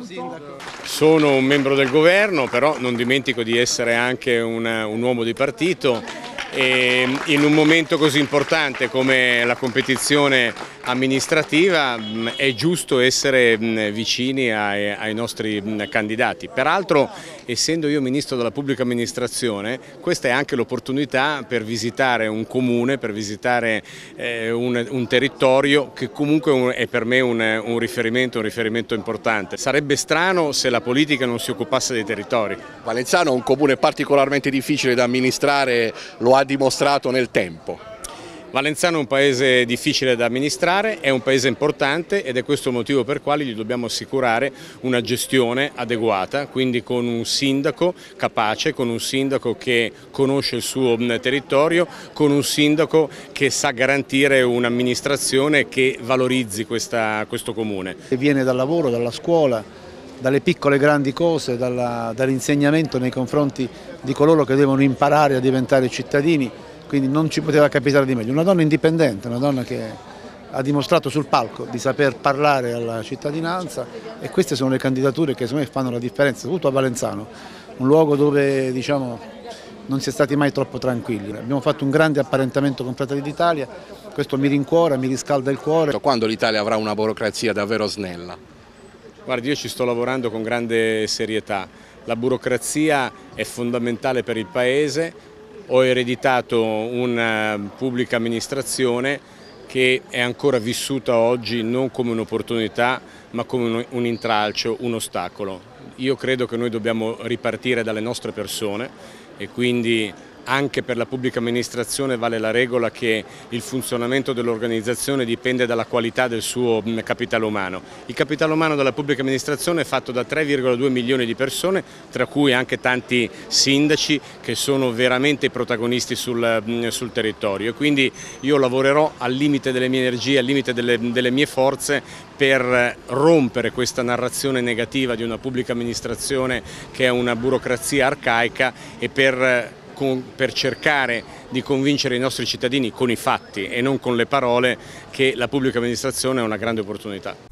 Sono un membro del governo, però non dimentico di essere anche un uomo di partito e in un momento così importante come la competizione amministrativa è giusto essere vicini ai nostri candidati. Peraltro, essendo io Ministro della Pubblica Amministrazione, questa è anche l'opportunità per visitare un comune, per visitare un territorio che comunque è per me un riferimento importante. Sarebbe strano se la politica non si occupasse dei territori. Valenzano è un comune particolarmente difficile da amministrare, lo ha dimostrato nel tempo. Valenzano è un paese difficile da amministrare, è un paese importante ed è questo il motivo per quale gli dobbiamo assicurare una gestione adeguata, quindi con un sindaco capace, con un sindaco che conosce il suo territorio, con un sindaco che sa garantire un'amministrazione che valorizzi questo comune. Viene dal lavoro, dalla scuola, dalle piccole e grandi cose, dall'insegnamento nei confronti di coloro che devono imparare a diventare cittadini. Quindi non ci poteva capitare di meglio. Una donna indipendente, una donna che ha dimostrato sul palco di saper parlare alla cittadinanza, e queste sono le candidature che secondo me fanno la differenza, soprattutto a Valenzano, un luogo dove non si è stati mai troppo tranquilli. Abbiamo fatto un grande apparentamento con Fratelli d'Italia, questo mi rincuora, mi riscalda il cuore. Quando l'Italia avrà una burocrazia davvero snella? Guardi, io ci sto lavorando con grande serietà. La burocrazia è fondamentale per il Paese. Ho ereditato una pubblica amministrazione che è ancora vissuta oggi non come un'opportunità ma come un intralcio, un ostacolo. Io credo che noi dobbiamo ripartire dalle nostre persone e quindi anche per la pubblica amministrazione vale la regola che il funzionamento dell'organizzazione dipende dalla qualità del suo capitale umano. Il capitale umano della pubblica amministrazione è fatto da 3,2 milioni di persone, tra cui anche tanti sindaci che sono veramente i protagonisti sul territorio. E quindi io lavorerò al limite delle mie energie, al limite delle mie forze per rompere questa narrazione negativa di una pubblica amministrazione che è una burocrazia arcaica e per cercare di convincere i nostri cittadini con i fatti e non con le parole che la pubblica amministrazione è una grande opportunità.